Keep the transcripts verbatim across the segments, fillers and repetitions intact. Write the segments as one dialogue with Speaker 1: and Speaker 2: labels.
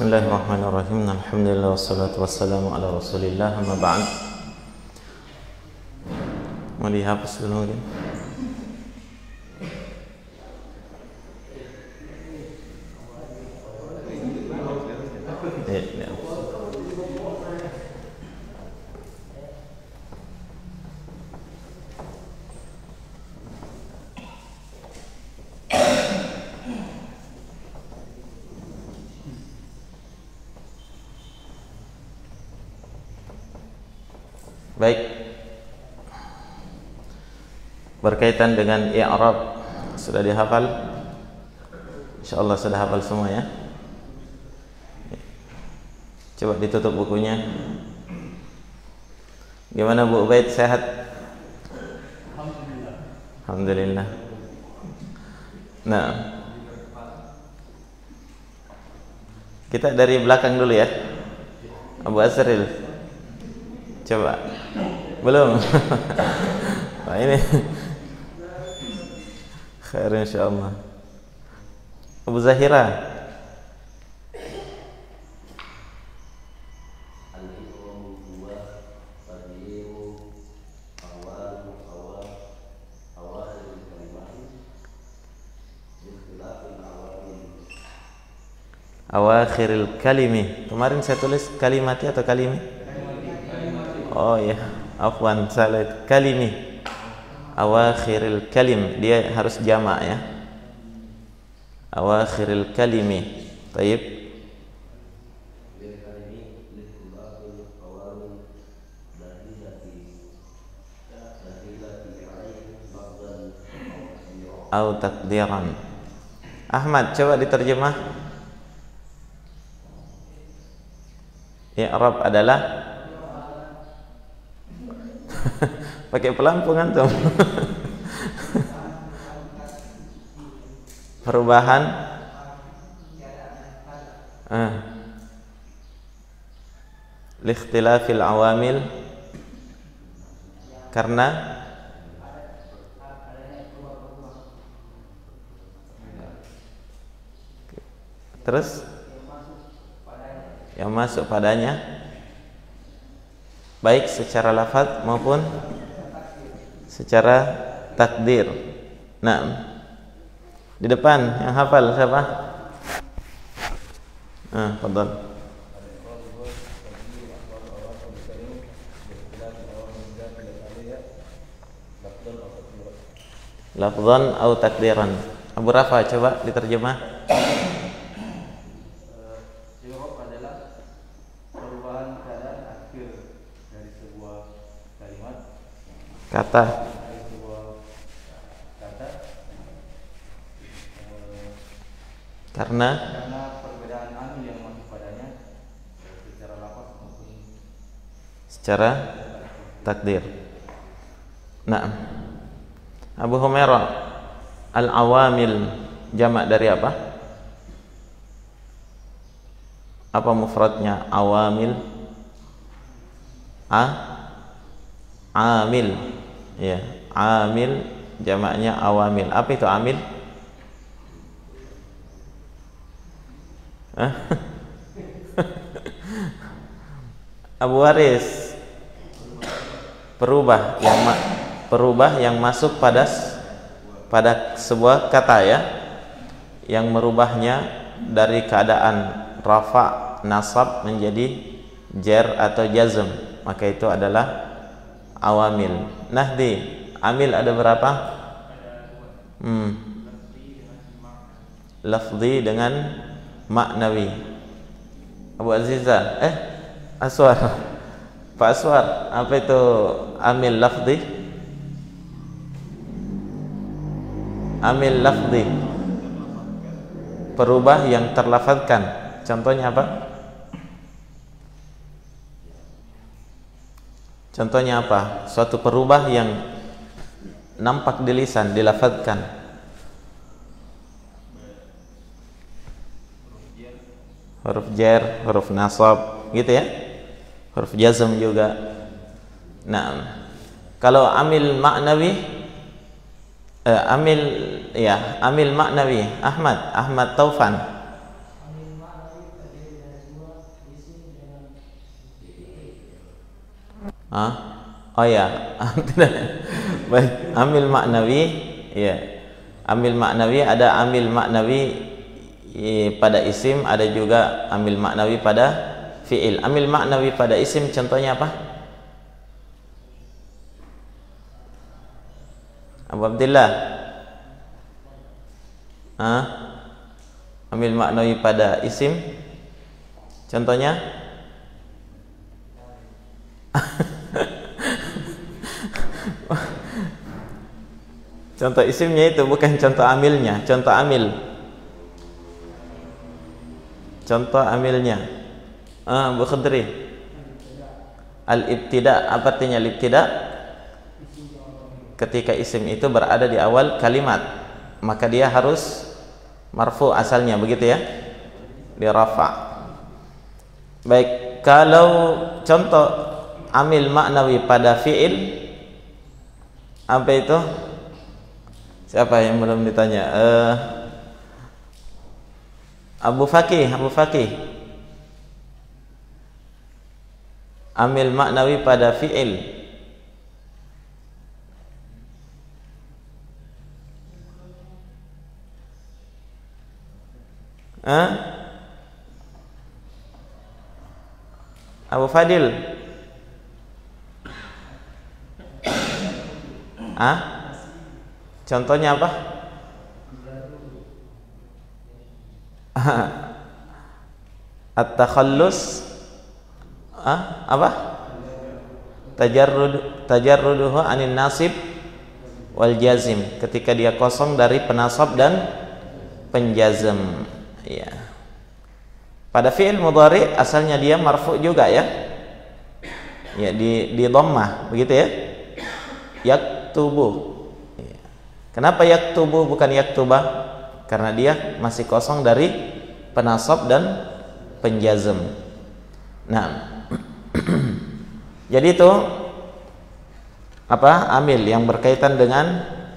Speaker 1: Bismillahirrahmanirrahim. Alhamdulillah wassalatu wassalamu ala Rasulillah. Amma ba'd. Mau dihapus dulu mungkin. Ya, ya. Baik, berkaitan dengan i'rab sudah dihafal? Insyaallah sudah hafal semua ya. Coba ditutup bukunya. Gimana Bu Ubaid, sehat? Alhamdulillah. Alhamdulillah. Nah, kita dari belakang dulu ya. Abu Azril, coba. Belum. Nah, ini khair insyaallah. Abu Zahira. Awakhiril kalimi. Kemarin saya tulis kalimati atau kalimi? Oh ya, afwan, salah. Kalimi, awakhiril kalim, dia harus jamak ya. Awakhiril kalimi. Taib. Au takdiran. Ahmad, coba diterjemah. I'rab adalah pakai pelampung antum. Perubahan ah. Likhtilafil awamil, karena terus yang masuk padanya, baik secara lafaz maupun secara takdir. Nah, di depan yang hafal siapa? Ah, fadhal. Lafzan atau takdiran. Abu Rafa, coba diterjemah. Kata, karena karena perbedaan amil yang masuk padanya secara lafaz maupun secara takdir. Nah, Abu Humairah, al-awamil jamak dari apa? Apa mufradnya awamil? A amil. Ya, amil jamaknya awamil. Apa itu amil? Hah? Abu Waris, perubah yang ma perubah yang masuk pada pada sebuah kata ya, yang merubahnya dari keadaan rafa nasab menjadi jar atau jazm, maka itu adalah awamil. Nahdi, amil ada berapa? Hmm. Lafzi dengan maknawi. Abu Aziza, eh Aswar, Pak Aswar, apa itu amil lafzi? Amil lafzi, perubah yang terlafazkan. Contohnya apa? Contohnya apa? Suatu perubah yang nampak di lisan, dilafazkan. Huruf jar, huruf nasab, gitu ya. Huruf jazm juga. Nah, kalau amil maknawi, eh, amil ya, amil maknawi. Ahmad, Ahmad Taufan. Hah? Oh ya, baik. Amil maknawi, ya. Amil maknawi ada amil maknawi pada isim, ada juga amil maknawi pada fiil. Amil maknawi pada isim contohnya apa? Abu Abdillah. Hah? Amil maknawi pada isim contohnya? Contoh isimnya itu, bukan contoh amilnya. Contoh amil. Contoh amilnya. Ah, Bu Khadri. Al-ibtida, apa artinya al-ibtida? Ketika isim itu berada di awal kalimat, maka dia harus marfu asalnya, begitu ya? Di rafa. Baik, kalau contoh amil maknawi pada fiil apa itu? Siapa yang belum ditanya? Uh, Abu Fakih, Abu Fakih. Amil maknawi pada fi'il. Hah? Abu Fadil. Ah? Contohnya apa? At-takhallus, ah, apa? Tajarrud, tajarruduhu anin nasib wal jazim, ketika dia kosong dari penasab dan penjazm. Ya. Pada fi'il mudhari asalnya dia marfu juga ya. Ya, di di dhammah, begitu ya? Yaktubu. Kenapa yaktubu bukan yaktuba? Karena dia masih kosong dari penasab dan penjazm. Nah, jadi itu apa? Amil yang berkaitan dengan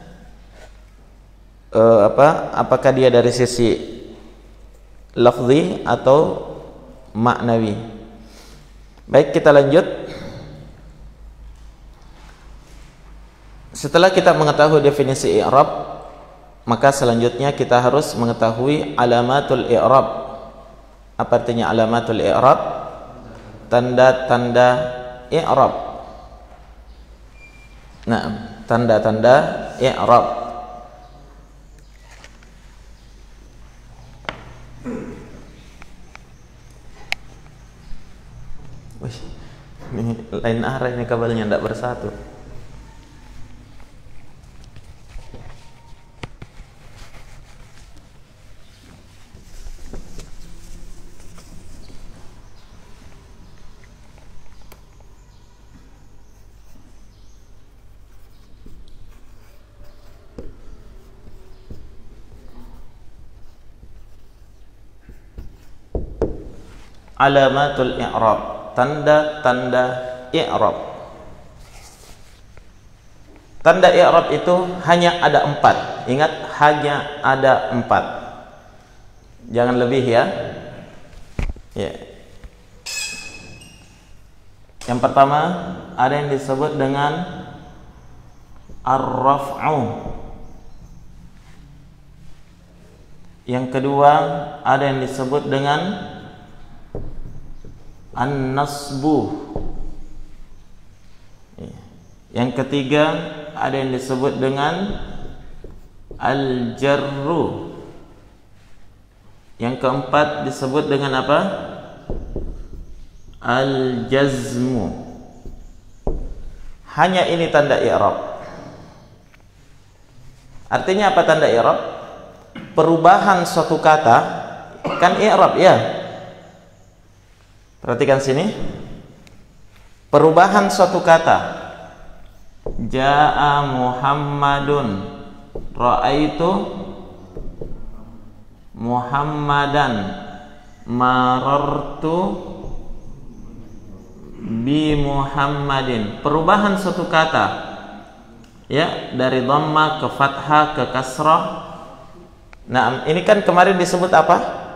Speaker 1: uh, apa? Apakah dia dari sisi lafzi atau maknawi? Baik, kita lanjut. Setelah kita mengetahui definisi i'rab, maka selanjutnya kita harus mengetahui alamatul i'rab. Apa artinya alamatul i'rab? Tanda-tanda i'rab. Nah, tanda-tanda i'rab. Wih, ini lain arah, ini kabelnya tidak bersatu. Alamatul i'rab, tanda-tanda i'rab. Tanda i'rab itu hanya ada empat. Ingat, hanya ada empat. Jangan lebih ya. Ya. Yang pertama ada yang disebut dengan ar-raf'u. Yang kedua ada yang disebut dengan an-nasbu. Yang ketiga ada yang disebut dengan al-jarru. Yang keempat disebut dengan apa? Al-jazmu. Hanya ini tanda i'rab. Artinya apa tanda i'rab? Perubahan suatu kata kan i'rab ya. Perhatikan sini. Perubahan suatu kata. Ja'a Muhammadun, ra'aitu Muhammadan, marartu bi Muhammadin. Perubahan suatu kata ya, dari dhamma ke fathah ke kasrah. Nah, ini kan kemarin disebut apa?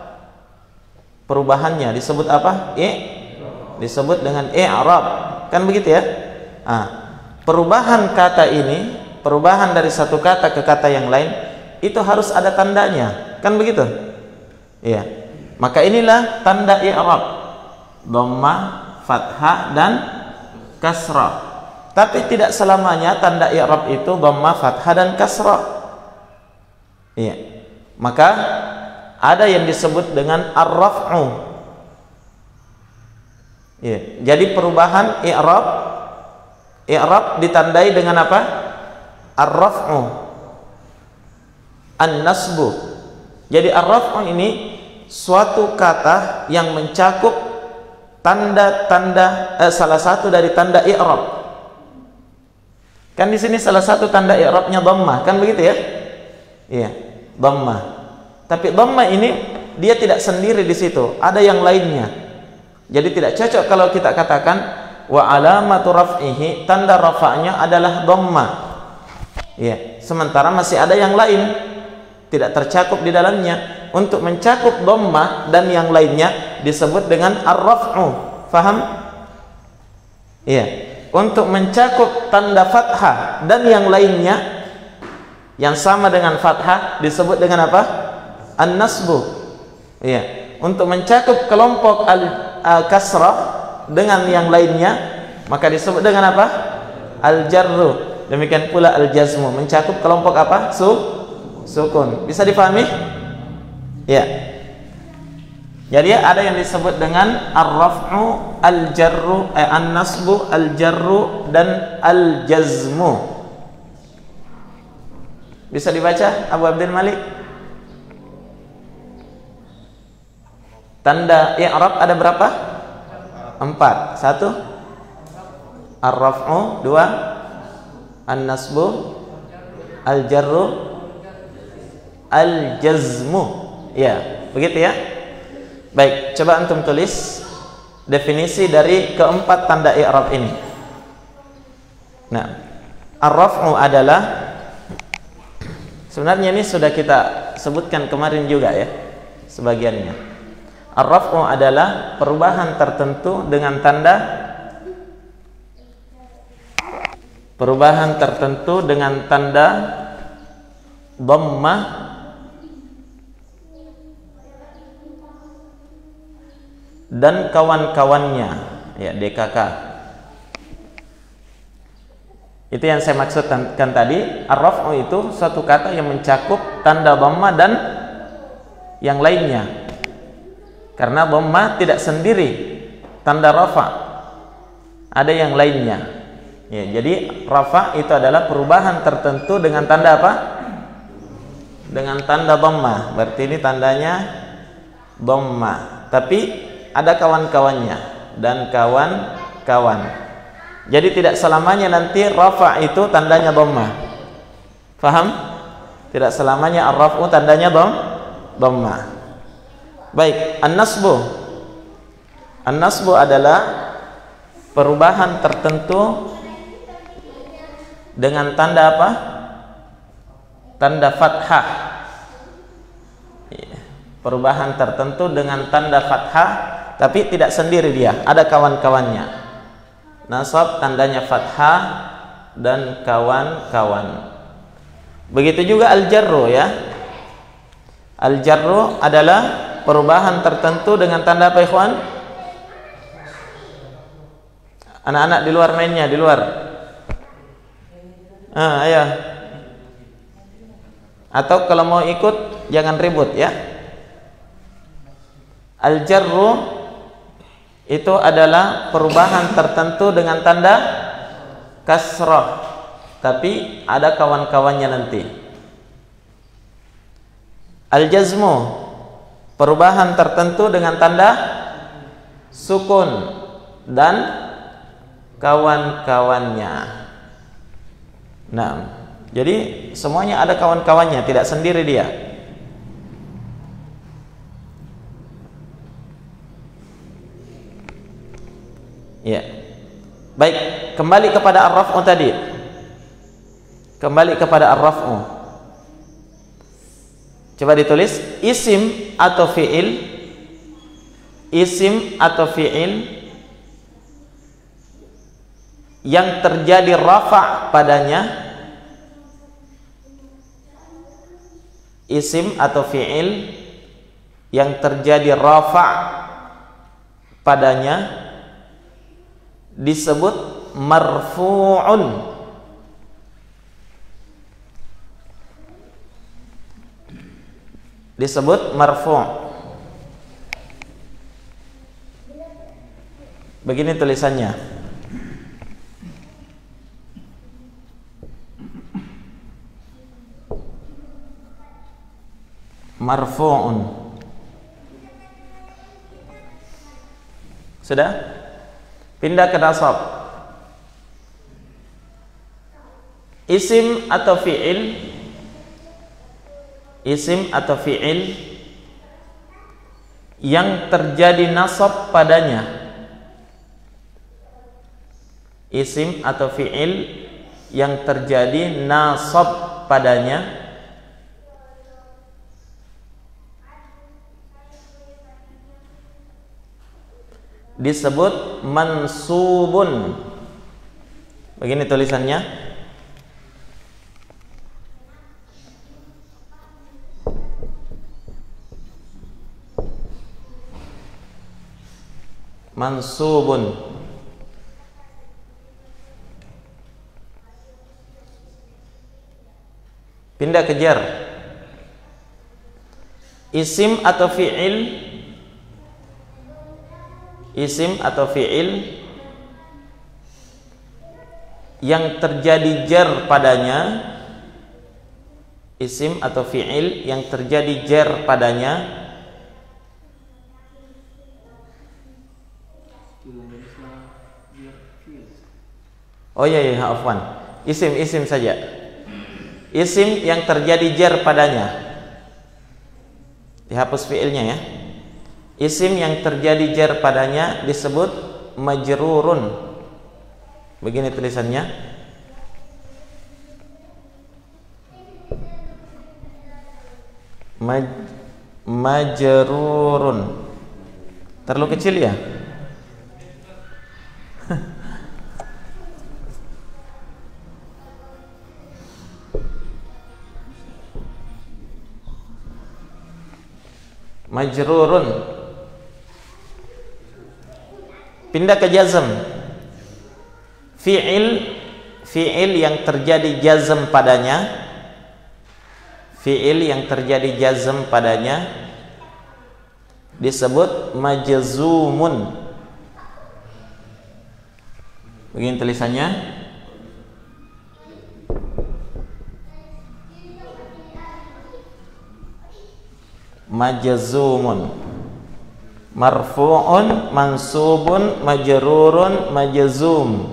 Speaker 1: Perubahannya disebut apa? I, disebut dengan i'rab. Kan begitu ya? Ah, perubahan kata ini, perubahan dari satu kata ke kata yang lain itu harus ada tandanya, kan begitu? Iya. Maka inilah tanda i'rab, dhammah, fathah dan kasrah. Tapi tidak selamanya tanda i'rab itu dhammah, fathah dan kasrah. Iya. Maka ada yang disebut dengan ar-raf'u. Iya. Jadi perubahan i'rab, i'rab ditandai dengan apa? Ar-raf'u, an-nasbu. Jadi ar-raf'u ini suatu kata yang mencakup tanda-tanda eh, salah satu dari tanda i'rab. Kan di sini salah satu tanda i'rabnya dhammah, kan begitu ya? Iya, dhammah. Tapi dhammah ini dia tidak sendiri di situ, ada yang lainnya. Jadi tidak cocok kalau kita katakan wa alamatu raf'ihi, tanda rafa'nya adalah dhammah. Iya, sementara masih ada yang lain tidak tercakup di dalamnya. Untuk mencakup dhammah dan yang lainnya disebut dengan ar-raf'u. Faham? Iya. Untuk mencakup tanda fathah dan yang lainnya yang sama dengan fathah disebut dengan apa? An-nasbu. Iya. Untuk mencakup kelompok al-kasrah dengan yang lainnya maka disebut dengan apa? Al-jarru. Demikian pula al-jazmu, mencakup kelompok apa? Su sukun. Bisa difahami? Ya. Jadi ada yang disebut dengan ar-raf'u, al-jarru, eh, an-nasbu, al-jarru dan al-jazmu. Bisa dibaca Abu Abdul Malik? Tanda i'rab ada berapa? Empat. Satu ar-raf'u, dua an-nasbu, al-jarru, al-jazmu. Ya, begitu ya. Baik, coba antum tulis definisi dari keempat tanda i'rab ini. Nah, ar-raf'u adalah, sebenarnya ini sudah kita sebutkan kemarin juga ya, sebagiannya. Ar-raf'u adalah perubahan tertentu dengan tanda perubahan tertentu dengan tanda dhammah dan kawan-kawannya, ya, D K K. Itu yang saya maksudkan tadi. Ar-raf'u itu suatu kata yang mencakup tanda dhammah dan yang lainnya. Karena dhammah tidak sendiri tanda rafa, ada yang lainnya. Ya, jadi rafa itu adalah perubahan tertentu dengan tanda apa? Dengan tanda dhammah. Berarti ini tandanya dhammah. Tapi ada kawan-kawannya dan kawan-kawan. Jadi tidak selamanya nanti rafa itu tandanya dhammah. Faham? Tidak selamanya ar-raf'u tandanya dhammah. Baik, an-nasbu. An-nasbu adalah perubahan tertentu dengan tanda apa? Tanda fathah. Perubahan tertentu dengan tanda fathah, tapi tidak sendiri dia, ada kawan-kawannya. Nasab tandanya fathah dan kawan-kawan. Begitu juga al-jarru ya. Al-jarru adalah perubahan tertentu dengan tanda apa, ikhwan? Anak-anak di luar mainnya, di luar. Ah, ayo. Atau kalau mau ikut jangan ribut ya. Al-jarru itu adalah perubahan tertentu dengan tanda kasrah, tapi ada kawan-kawannya nanti. Al-jazmu, perubahan tertentu dengan tanda sukun dan kawan-kawannya. Nah, jadi semuanya ada kawan-kawannya, tidak sendiri dia. Ya. Baik, kembali kepada ar-raf'u tadi. Kembali kepada ar-raf'u. Coba ditulis isim atau fi'il. Isim atau fi'il yang terjadi rafa' padanya, isim atau fi'il yang terjadi rafa' padanya disebut marfu'un. Disebut marfu'. Begini tulisannya. Marfu'un. Sudah? Pindah ke nasab. Isim atau fi'il, isim atau fi'il yang terjadi nasab padanya, isim atau fi'il yang terjadi nasab padanya disebut mansubun. Begini tulisannya. Mansubun. Pindah ke jar. Isim atau fi'il, isim atau fi'il yang terjadi jar padanya, isim atau fi'il yang terjadi jar padanya oh iya iya afwan, isim isim saja, isim yang terjadi jar padanya, dihapus fi'ilnya ya. Isim yang terjadi jar padanya disebut majrurun. Begini tulisannya. Maj majrurun. Terlalu kecil ya? Majrurun. Pindah ke jazm. Fi'il, fi'il yang terjadi jazm padanya, fi'il yang terjadi jazm padanya disebut majzumun. Begini tulisannya. Majzumun. Marfu'un, mansubun, majrurun, majzum.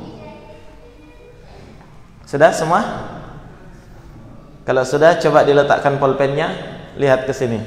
Speaker 1: Sudah semua? Kalau sudah, coba diletakkan pulpennya, lihat ke sini.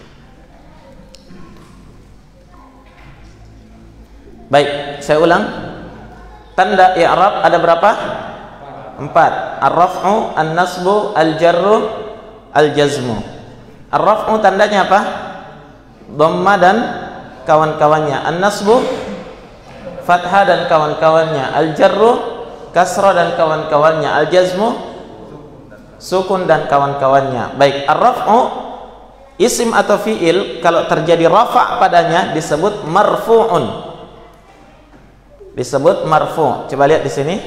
Speaker 1: Baik, saya ulang. Tanda i'rab ada berapa? Empat. Ar-raf'u, an-nasbu, al-jarru, al-jazmu. Ar-raf'u tandanya apa? Dhamma dan kawan-kawannya. An-nasbu fathah dan kawan-kawannya. Al-jarru kasrah dan kawan-kawannya. Al-jazmu sukun dan kawan-kawannya. Baik, ar-raf'u isim atau fi'il kalau terjadi rafa' padanya disebut marfu'un. Disebut marfu'. Coba lihat di sini.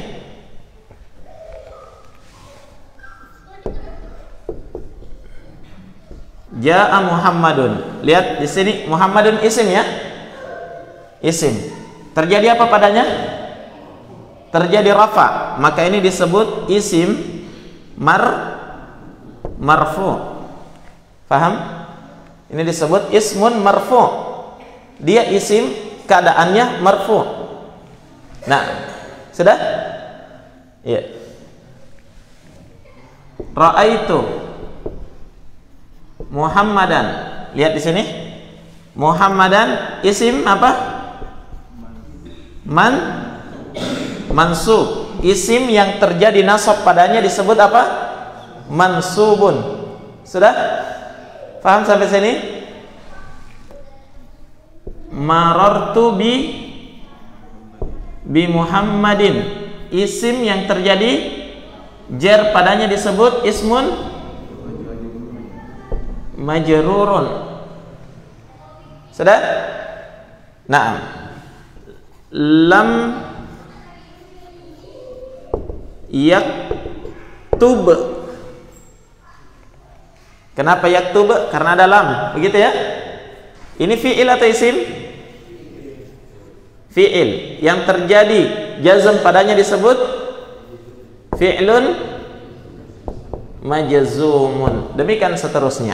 Speaker 1: Ja'a Muhammadun. Lihat di sini Muhammadun isim ya. Isim. Terjadi apa padanya? Terjadi rafa. Maka ini disebut isim mar marfu. Paham? Ini disebut ismun marfu. Dia isim, keadaannya marfu. Nah, sudah? Iya. Ra'aitu Muhammadan. Lihat di sini. Muhammadan isim apa? Man mansub. Isim yang terjadi nasab padanya disebut apa? Mansubun. Sudah? Paham sampai sini? Marartu bi bi Muhammadin. isim yang terjadi jar padanya disebut ismun majrurun. Sudah? Naam. Lam yaktub. Kenapa yaktub? Karena ada lam, begitu ya? Ini fi'il atau isim? Fi'il. Yang terjadi jazm padanya disebut fi'lun majzumun. Demikian seterusnya.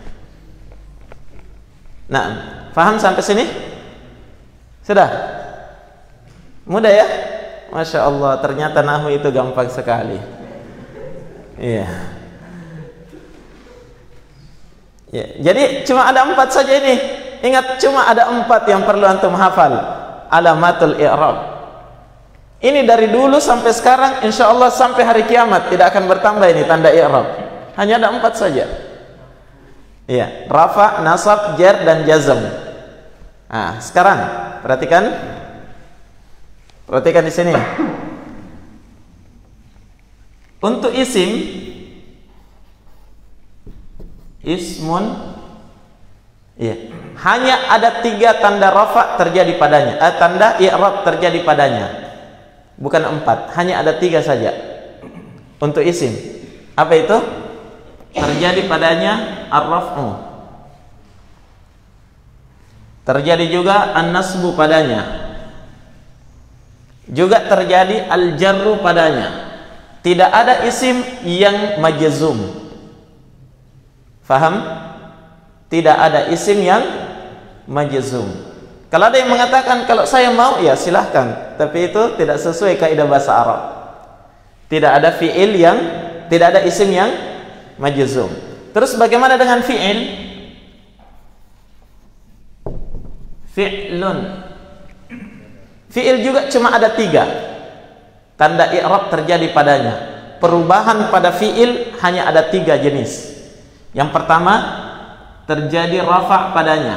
Speaker 1: Nah, paham sampai sini? Sudah? Mudah ya? Masya Allah, ternyata nahwu itu gampang sekali. Iya. Ya, jadi cuma ada empat saja ini. Ingat, cuma ada empat yang perlu antum hafal. Alamatul i'rab. Ini dari dulu sampai sekarang, insya Allah sampai hari kiamat tidak akan bertambah ini tanda i'rab. Hanya ada empat saja. Iya, rafa, nasab, jar, dan jazm. Nah, sekarang perhatikan, perhatikan di sini. Untuk isim, ismun, iya, hanya ada tiga tanda rafa terjadi padanya, eh, tanda i'rab terjadi padanya, bukan empat, hanya ada tiga saja untuk isim. Apa itu? Terjadi padanya ar-raf'u, terjadi juga an-nasbu padanya, juga terjadi al-jarru padanya. Tidak ada isim yang majzum. Faham? Tidak ada isim yang majzum. Kalau ada yang mengatakan kalau saya mau, ya silahkan, tapi itu tidak sesuai kaidah bahasa Arab. Tidak ada fi'il yang, tidak ada isim yang majzum. Terus bagaimana dengan fi'il? Fi'lun. Fi'il juga cuma ada tiga tanda i'rab terjadi padanya. Perubahan pada fi'il hanya ada tiga jenis. Yang pertama, terjadi rafa' padanya.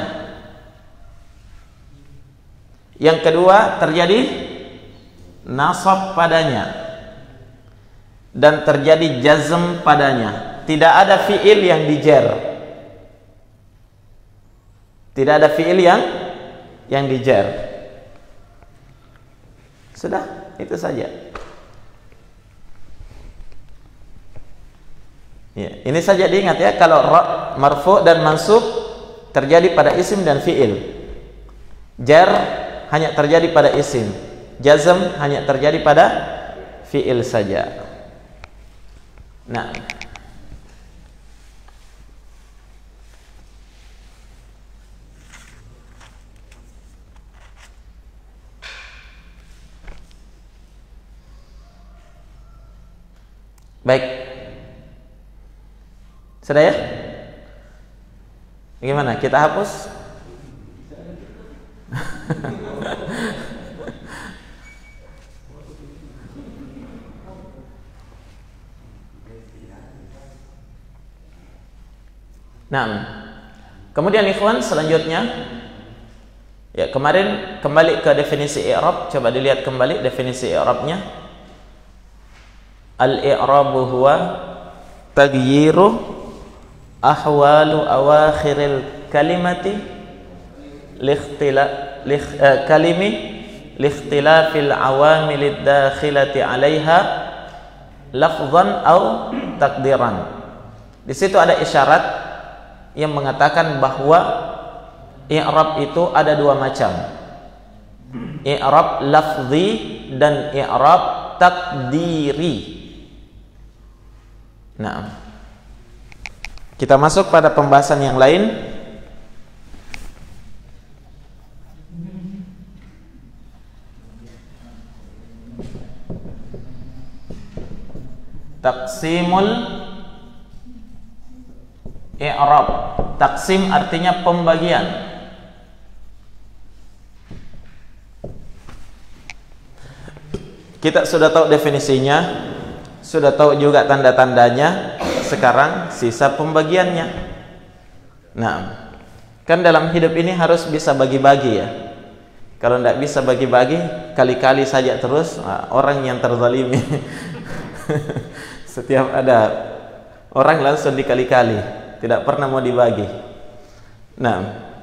Speaker 1: Yang kedua, terjadi nasab padanya. Dan terjadi jazm padanya. Tidak ada fi'il yang dijer. Tidak ada fi'il yang yang dijer. Sudah, itu saja. Ya, ini saja diingat ya, kalau marfu dan mansub terjadi pada isim dan fi'il. Jar hanya terjadi pada isim. Jazm hanya terjadi pada fi'il saja. Nah, baik. Sudah ya? Bagaimana? Kita hapus? Nah, kemudian ikhwan selanjutnya, ya kemarin kembali ke definisi i'rab, coba dilihat kembali definisi i'rabnya. Al-i'rabu huwa taghyiru ahwalu awakhiril kalimati likhtila likh, eh, kalimi likhtilafil awamilid dakhilati 'alaiha lafzan au takdiran. Di situ ada isyarat yang mengatakan bahwa i'rab itu ada dua macam. I'rab lafzi dan i'rab takdiri. Nah, kita masuk pada pembahasan yang lain. Taqsimul i'rab. Taksim artinya pembagian. Kita sudah tahu definisinya, sudah tahu juga tanda-tandanya. Sekarang sisa pembagiannya. Nah, kan dalam hidup ini harus bisa bagi-bagi ya. Kalau tidak bisa bagi-bagi, kali-kali saja terus, nah, orang yang terzalimi. Setiap ada orang langsung dikali-kali, tidak pernah mau dibagi. Nah,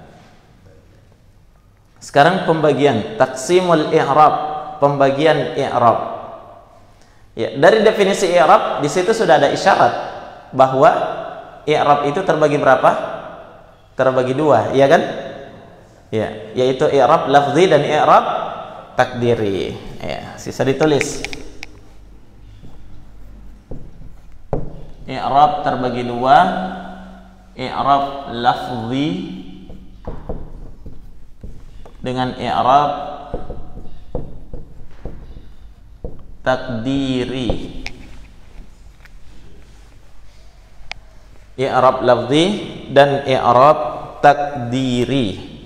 Speaker 1: sekarang pembagian taqsimul i'rab, pembagian i'rab. Ya, dari definisi i'rab di situ sudah ada isyarat bahwa i'rab itu terbagi berapa? Terbagi dua, iya kan? Ya, yaitu i'rab lafzi dan i'rab takdiri. Ya, sisa ditulis. I'rab terbagi dua, i'rab lafzi dengan i'rab takdiri. I'rab lafzi dan i'rab takdiri.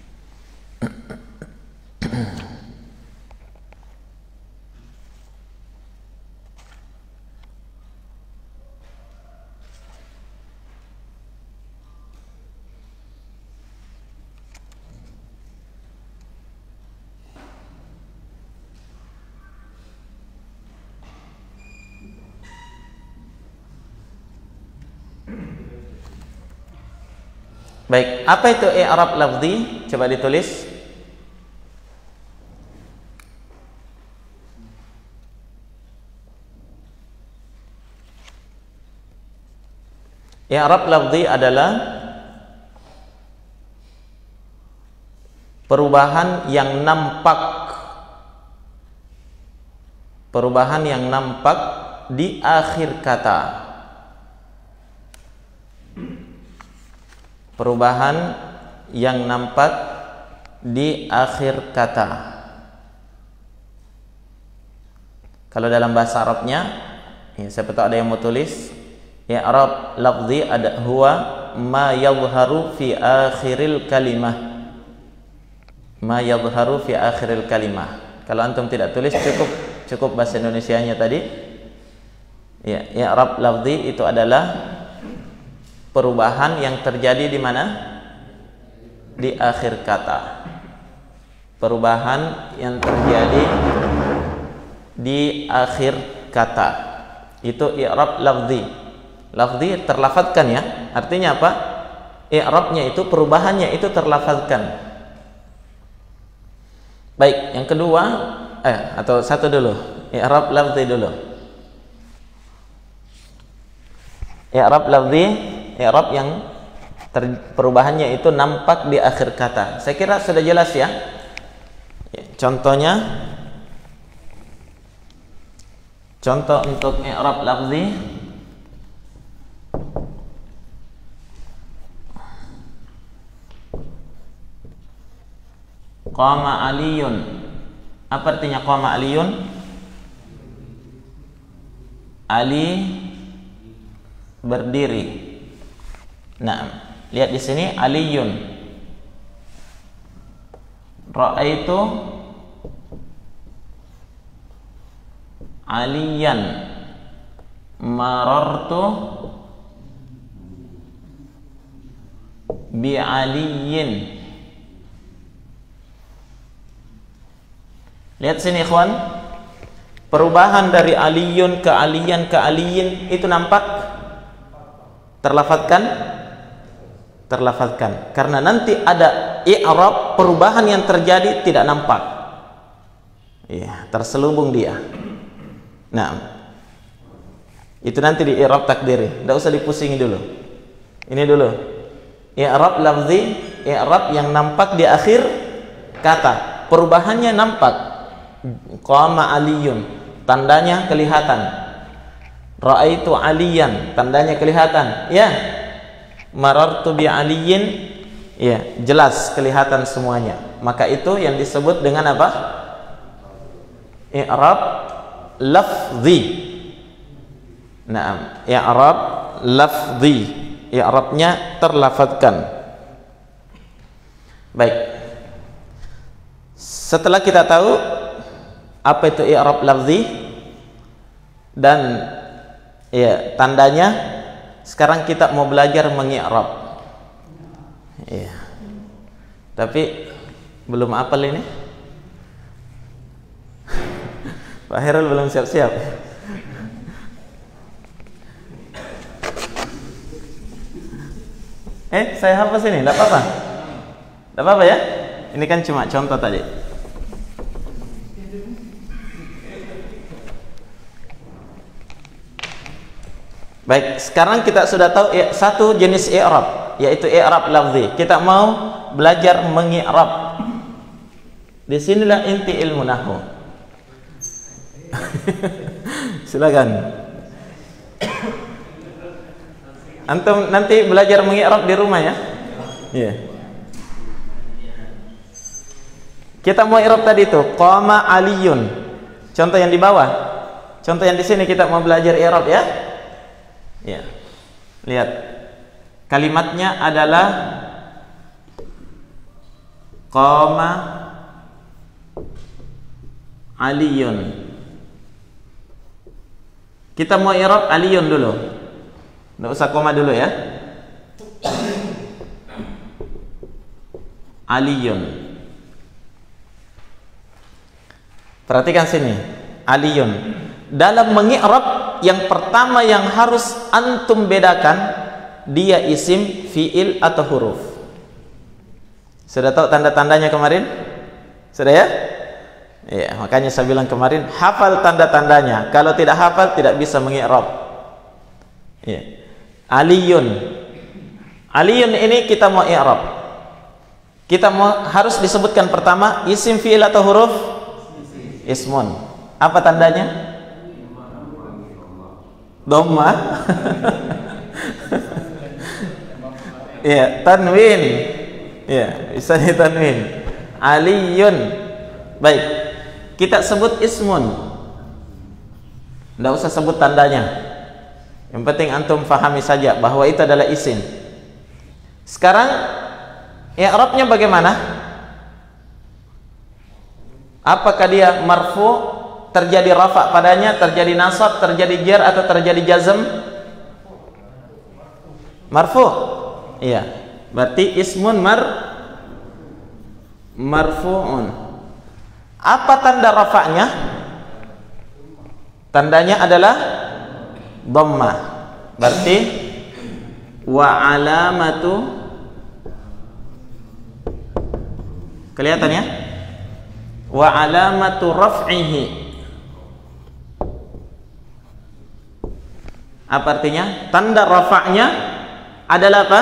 Speaker 1: Baik, apa itu i'rab lafzi? Coba ditulis. I'rab lafzi adalah perubahan yang nampak, perubahan yang nampak di akhir kata. Perubahan yang nampak di akhir kata. Kalau dalam bahasa Arabnya, ya, siapa tahu ada yang mau tulis, i'rab lafzi ada huwa ma yadhharu fi akhiril kalimah. Ma yadhharu fi akhiril kalimah. Kalau antum tidak tulis, cukup cukup bahasa Indonesianya tadi. Ya, i'rab lafzi itu adalah perubahan yang terjadi di mana? Di akhir kata. Perubahan yang terjadi di akhir kata. Itu i'rab lafzi. Lafzi terlafadzkan ya. Artinya apa? I'rabnya itu, perubahannya itu terlafadzkan. Baik, yang kedua, eh atau satu dulu. I'rab lafzi dulu. I'rab lafzi, i'rab yang ter, perubahannya itu nampak di akhir kata. Saya kira sudah jelas ya. Contohnya, contoh untuk i'rab lafzi, qama aliyun. Apa artinya qama aliyun? Ali berdiri. Nah, lihat di sini aliyun. Ra'aitu aliyan. Marartu bi aliyin. Lihat sini ikhwan, perubahan dari aliyun ke aliyan ke aliyin itu nampak, terlafadzkan, terlafadzkan. Karena nanti ada i'rab perubahan yang terjadi tidak nampak, ya, terselubung dia. Nah, itu nanti di i'rab takdiri, tidak usah dipusingi dulu. Ini dulu i'rab lafzi, i'rab yang nampak di akhir kata, perubahannya nampak. Qama aliyun, tandanya kelihatan. Ra'aitu aliyan, tandanya kelihatan. Ya. Marartu bi aliyin, ya, jelas kelihatan semuanya. Maka itu yang disebut dengan apa? I'rab lafzi. Naam, i'rab lafzi. I'rabnya terlafadzkan. Baik. Setelah kita tahu apa itu i'rab lafzi dan ya tandanya, sekarang kita mau belajar mengi'rab. Ya. Tapi Belum apal ini? Pak Herul belum siap-siap. Eh, saya hapus ini, enggak apa-apa. Enggak apa-apa ya? Ini kan cuma contoh tadi. Baik, sekarang kita sudah tahu ya, satu jenis i'rab, yaitu i'rab lafzi. Kita mau belajar mengi'rab. Disinilah inti ilmu nahwu. Silakan. Antum nanti belajar mengi'rab di rumah ya. Iya. Kita mau i'rab tadi itu qama aliyun. Contoh yang di bawah. Contoh yang di sini kita mau belajar i'rab ya. Ya. Lihat. Kalimatnya adalah qama aliyun. Kita mau i'rab aliyun dulu. Nggak usah koma dulu ya. Aliyun. Perhatikan sini. Aliyun. Dalam mengi'rab yang pertama yang harus antum bedakan, dia isim, fi'il atau huruf. Sudah tahu tanda-tandanya kemarin? Sudah ya? Iya, makanya saya bilang kemarin hafal tanda-tandanya. Kalau tidak hafal tidak bisa mengi'rab. Iya. Aliyun. Aliyun ini kita mau i'rab. Kita mau harus disebutkan pertama isim, fi'il atau huruf? Ismun. Apa tandanya? Dhamma. Iya, tanwin. Iya, bisa di tanwin. Aliyun. Baik. Kita sebut ismun. Tidak usah sebut tandanya. Yang penting antum fahami saja bahwa itu adalah isim. Sekarang i'rabnya bagaimana? Apakah dia marfu, terjadi rafa padanya, terjadi nasab, terjadi jar atau terjadi jazm? Marfu. Iya. Berarti ismun mar marfu'un. Apa tanda rafa'nya? Tandanya adalah dhammah. Berarti wa alamatu, kelihatan ya? Wa alamatu raf'ihi. Apa artinya? Tanda rafa'nya adalah apa?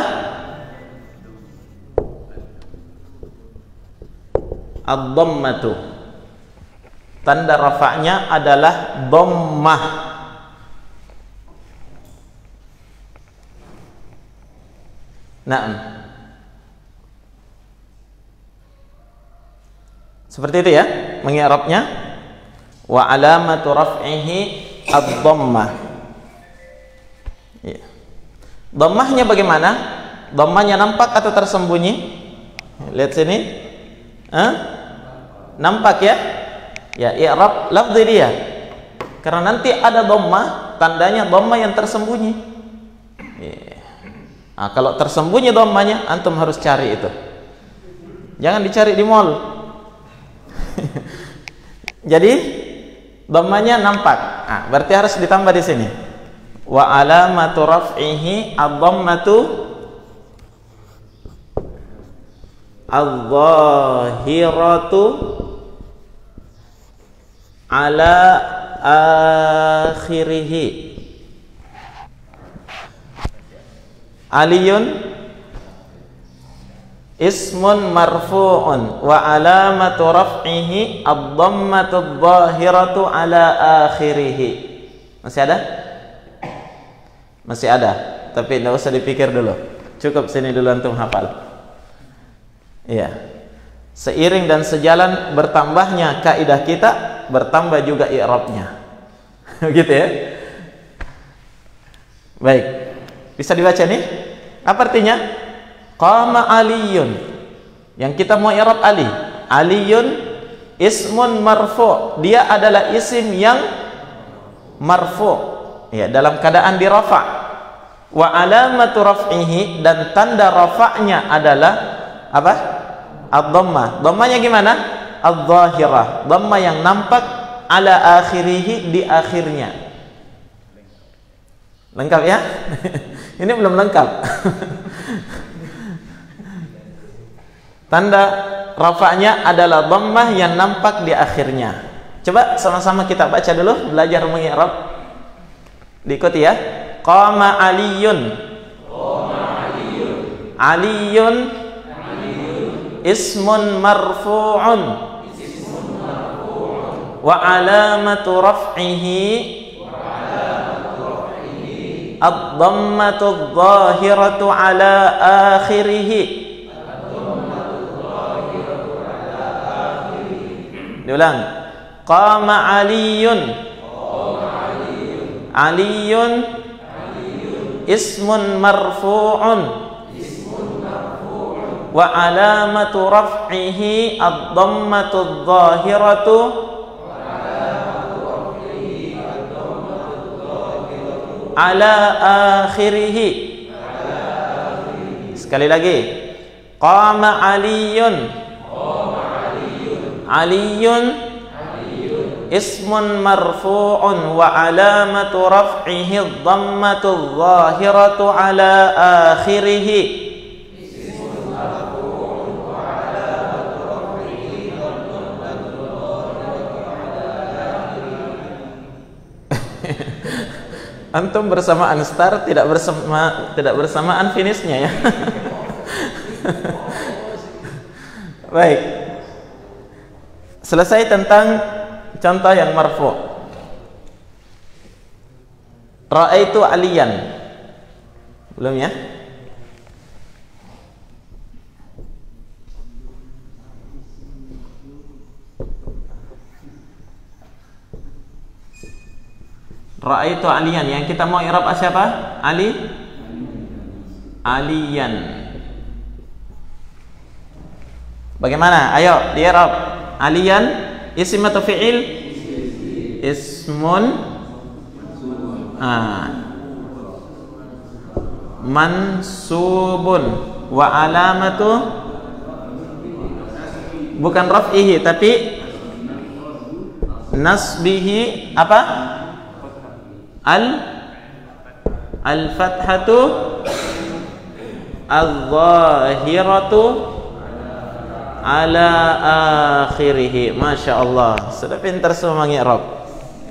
Speaker 1: Ad-dhammatu. Tanda rafa'nya adalah dhammah. Naam. Seperti itu ya mengi'rabnya. Wa alamatu raf'ihi ad-dhammah. Ya. Dhammahnya bagaimana? Dhammahnya nampak atau tersembunyi? Lihat sini. Hah? Nampak ya? Ya, i'rab lafzi dia. Karena nanti ada dhammah, tandanya dhammah yang tersembunyi. Ya. Nah, kalau tersembunyi dhammahnya, antum harus cari itu. Jangan dicari di mall. Jadi dhammahnya nampak. Nah, berarti harus ditambah di sini. Wa alamatu raf'ihi ad-dhammatu adh-dhahiratu ala akhirih. Aliyun ismun marfu'un wa alamatu raf'ihi ad-dhammatu adh-dhahiratu ala akhirih. Masih ada? Masih ada, tapi tidak usah dipikir dulu. Cukup sini dulu antum hafal. Iya. Seiring dan sejalan bertambahnya kaidah kita, bertambah juga i'rabnya. Gitu ya. Baik. Bisa dibaca nih? Apa artinya? Qama aliyun. Yang kita mau i'rab ali. Aliyun ismun marfu'. Dia adalah isim yang marfu'. Ya, dalam keadaan di rafa'. Wa alamatu raf'ihi, dan tanda rafa'nya adalah apa? ad-dhammah. Dhammahnya gimana? Adh-dhahirah. Dhammah yang nampak ala akhirih, di akhirnya. Lengkap ya? Ini belum lengkap. Tanda rafa'nya adalah dhammah yang nampak di akhirnya. Coba sama-sama kita baca dulu, belajar mengi'rab. Diikuti ya. Qama Aliyun. Qama Aliyun. Aliyun. Aliyun. Ismun marfu'un. Ismun marfu'un. Wa alamatu raf'ihi. Wa alamatu raf'ihi. Ad-dhammatu adh-dhahiratu ala akhirih. Diulang. Qama Aliyun. Qama Aliyun. Aliyun. Aliyun. Ismun marfu'un. Ismun marfu'un. Wa alamatu raf'ihi ad-dhammatu adh-dhahiratu. Wa alamatu raf'ihi ad-dhammatu adh-dhahiratu. Ala akhirih. Ala akhirih. Sekali lagi. Qama Aliyun. Aliyun, Aliyun. Ismun marfu'un wa alamatu raf'ihi ad-dhammatu adh-dhahiratu ala akhirih. Ismun marfu'un wa alamatu raf'ihi ad-dhammatu adh-dhahiratu ala akhirih. Antum bersamaan start, tidak bersama tidak bersamaan finishnya ya. Baik. Selesai tentang contoh yang marfu'. Ra'aitu Aliyan. Belum ya? Ra'aitu Aliyan. Yang kita mau i'rab siapa? Ali? Aliyan. Bagaimana? Ayo, di i'rab. Aliyan isim atau fi'il? Ismun ah. mansubun wa alamatu bukan raf'ihi tapi nasbihi apa? Al al-fathatu al-zahiratu ala akhirih. Masya Allah, sudah pintar semua mengi'rab.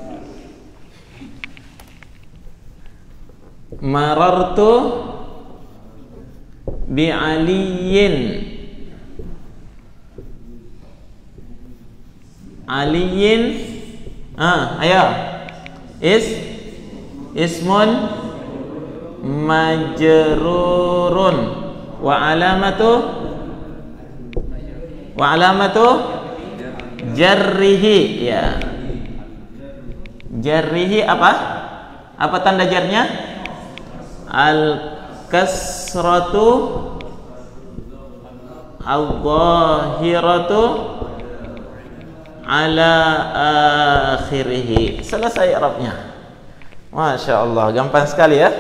Speaker 1: Marartu bi Aliyin. Aliyin ah, ayo. Is ismun majrurun wa alamatu wa alamatu jarrihi ya. Jarrihi apa? Apa tanda jarnya? Al kasratu al-zahiratu ala akhirih. Selesai i'rabnya. Masya Allah, gampang sekali ya.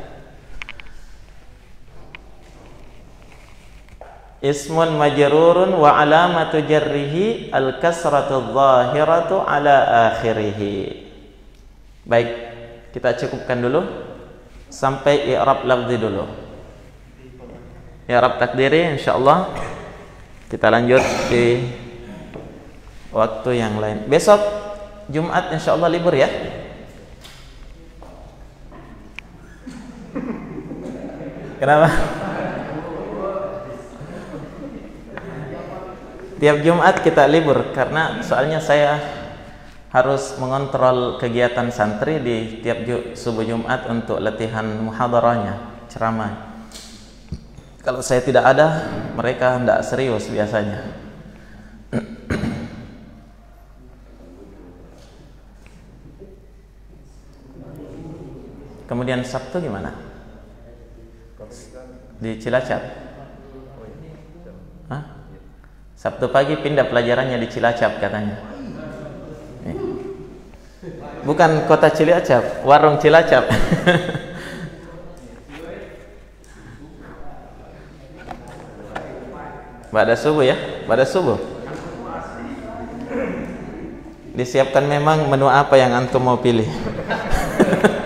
Speaker 1: Ismun majrurun wa alamatu jarrihi al-kasratu adh-dhahiratu ala akhirih. Baik, kita cukupkan dulu sampai i'rab lafzi dulu. I'rab takdiri insyaallah kita lanjut di waktu yang lain. Besok Jumat insyaallah libur ya. Kenapa? Tiap Jumat kita libur karena soalnya saya harus mengontrol kegiatan santri di tiap subuh Jumat untuk latihan muhadarahnya, ceramah. Kalau saya tidak ada, mereka tidak serius biasanya. Kemudian Sabtu gimana? Di Cilacap. Hah? Sabtu pagi pindah pelajarannya di Cilacap katanya. Bukan kota Cilacap, warung Cilacap. Ba'da subuh ya, ba'da subuh. Disiapkan memang menu apa yang antum mau pilih.